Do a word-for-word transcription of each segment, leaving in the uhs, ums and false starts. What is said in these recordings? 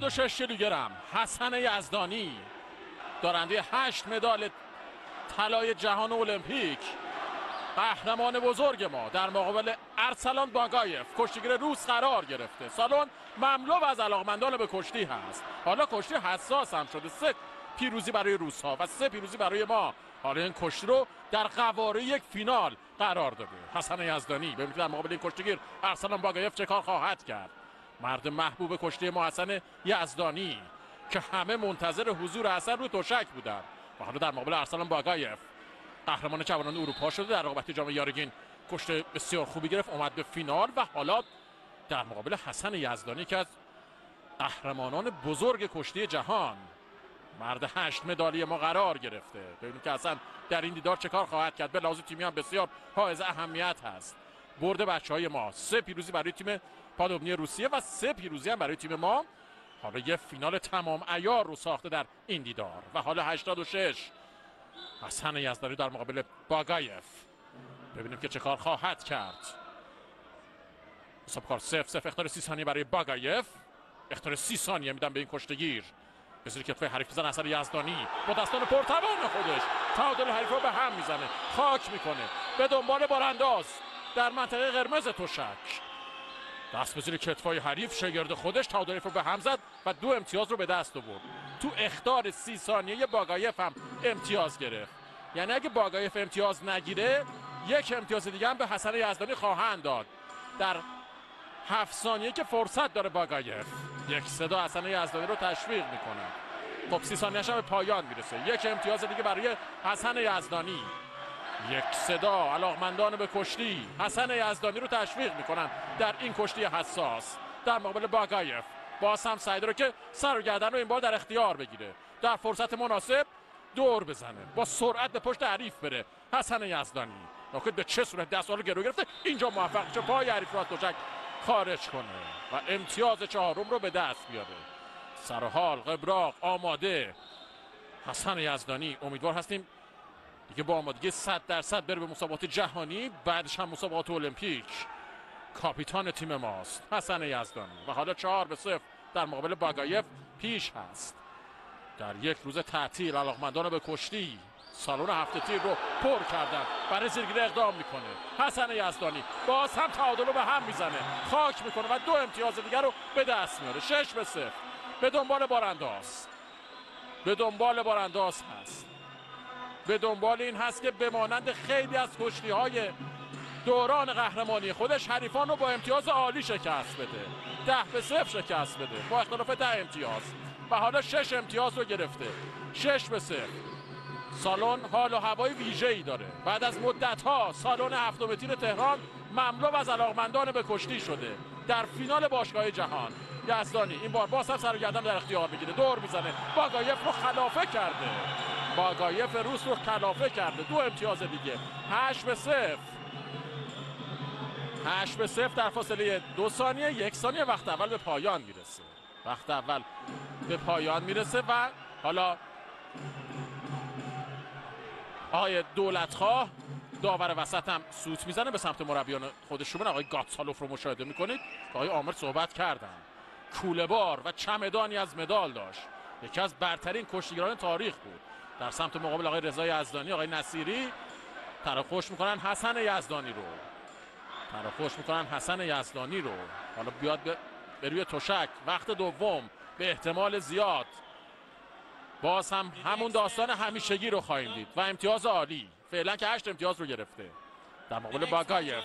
و شش کیلوگرم حسن یزدانی، دارنده هشت مدال طلای جهان المپیک، قهرمان بزرگ ما، در مقابل ارسلان باگایف کشتیگیر روس قرار گرفته. سالن مملو از علاقمندان به کشتی هست. حالا کشتی حساس هم شده. سه پیروزی برای روس ها و سه پیروزی برای ما. حالا این کشتی رو در قواره یک فینال قرار داده حسن یزدانی. ببینید در مقابل این کشتیگیر ارسلان باگایف چه کار خواهد کرد. مرد محبوب کشتی ما حسن یزدانی که همه منتظر حضور حسن رو تشک بودن و حالا در مقابل ارسلان باگایف قهرمان جوانان اروپا شده، در رقابت جام یارگین کشتی بسیار خوبی گرفت، اومد به فینال و حالا در مقابل حسن یزدانی که از قهرمانان بزرگ کشتی جهان، مرد هشت مدالی ما قرار گرفته. ببینید که حسن در این دیدار چه کار خواهد کرد. به لحاظ تیمی هم بسیار حائز اهمیت هست. برد بچهای ما، سه پیروزی برای تیم پادوبنی روسیه و سه پیروزی هم برای تیم ما. حالا یه فینال تمام عیار رو ساخته در این دیدار و حالا هشتاد و شش حسن یزدانی در مقابل باگایف. ببینیم که چه کار خواهد کرد. حساب کار صفر صفر. اختار سی ثانیه برای باگایف، اختار سی ثانیه میدن به این کشتیگیر. به زیر کتفه حریف میزنه حسن یزدانی با دستان پرتوان خودش تعادل حریف رو به هم میزنه، خاک میکنه به دنبال بارانداز در منطقه قرمز تشک. دست به زیر کتفای حریف، شگرد خودش تعادل رو به هم زد و دو امتیاز رو به دست آورد. تو اخطار سی ثانیه باگایف هم امتیاز گرفت. یعنی اگه باگایف امتیاز نگیره یک امتیاز دیگه هم به حسن یزدانی خواهند داد. در هفت ثانیه که فرصت داره باگایف، یک صدا حسن یزدانی رو تشویق میکنه. خب سی ثانیه‌اش هم به پایان میرسه. یک امتیاز دیگه برای حسن یزدانی. یک صدا علاقمندان به کشتی حسن یزدانی رو تشویق میکنن در این کشتی حساس. در مقابل باگایف باز هم سعی داره که سر و گردن رو این بار در اختیار بگیره، در فرصت مناسب دور بزنه، با سرعت به پشت حریف بره. حسن یزدانی ناکد به چه صورت دست رو گرو گرفته، اینجا موفق میشه پای حریف رو از تشک خارج کنه و امتیاز چهارم رو به دست بیاره. سر و حال قبراق آماده حسن یزدانی. امیدوار هستیم دیگه با آمادگی صد درصد بره به مسابقات جهانی، بعدش هم مسابقات المپیک. کاپیتان تیم ماست حسن یزدانی و حالا چهار به صفر در مقابل باگایف پیش هست. در یک روز تعطیل علاقمندان به کشتی سالن هفته تیر رو پر کردن، برای زیرگیری اقدام میکنه حسن یزدانی. باز هم تعادل رو به هم میزنه، خاک میکنه و دو امتیاز دیگر رو به دست میاره. شش به صفر به دنبال بارانداز، به دنبال بارانداز هست، به دنبال این هست که به مانند خیلی از کشتی های دوران قهرمانی خودش حریفان رو با امتیاز عالی شکست بده. ده به صفر شکست بده با اختلاف ده امتیاز و حالا شش امتیاز رو گرفته. شش به صفر. سالن حال و هوای ویژه‌ای داره. بعد از مدت‌ها سالن هفتم تیر تهران مملو از علاقمندان به کشتی شده. در فینال باشگاه جهان یزدانی این بار باز هم سر و گردن در اختیار میگیره، دور میزنه، باگایف رو خلافه کرده. باگایف روس رو خلافه کرده. دو امتیاز دیگه. هشت به صفر. هشت به صفر در فاصله دو ثانیه. یک ثانیه وقت اول به پایان میرسه. وقت اول به پایان میرسه و حالا آقای دولتخواه داور وسط هم سوت میزنه به سمت مربیان خودشون. آقای گاتسالوف رو مشاهده میکنید که آقای عامر صحبت کردن. کوله بار و چمدانی از مدال داشت. یکی از برترین کشتیگران تاریخ بود. در سمت مقابل آقای رضا یزدانی، آقای نصیری تراخوش میکنن حسن یزدانی رو. تراخوش میکنن حسن یزدانی رو. حالا بیاد به روی تشک. وقت دوم به احتمال زیاد باز هم همون داستان همیشگی رو خواهیم دید و امتیاز عالی. فعلا که هشت امتیاز رو گرفته در مقابل باگایف.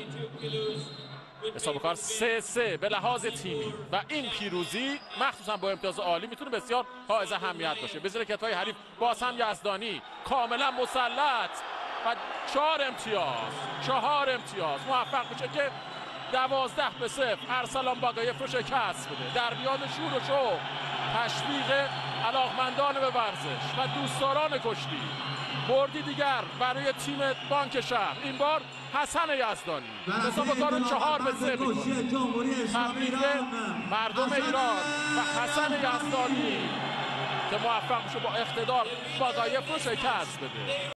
حساب کار سه سه به لحاظ تیمی و این پیروزی مخصوصا با امتیاز عالی میتونه بسیار حائز اهمیت باشه. به زیر کتفای حریف باز هم یزدانی کاملا مسلط و چهار امتیاز چهار امتیاز موفق میشه که دوازده به صفر ارسلان باگایف رو شکست بده. در میان شور و شوق، تشویق علاقمندان به ورزش و دوستداران کشتی، بردی دیگر برای تیم بانک شهر. این بار حسن یزدانی حساب کارو چهار به سه میکنه. تبریک مردم ایران و حسن یزدانی که موفق میشه با اقتدار باگایف رو شکست بده.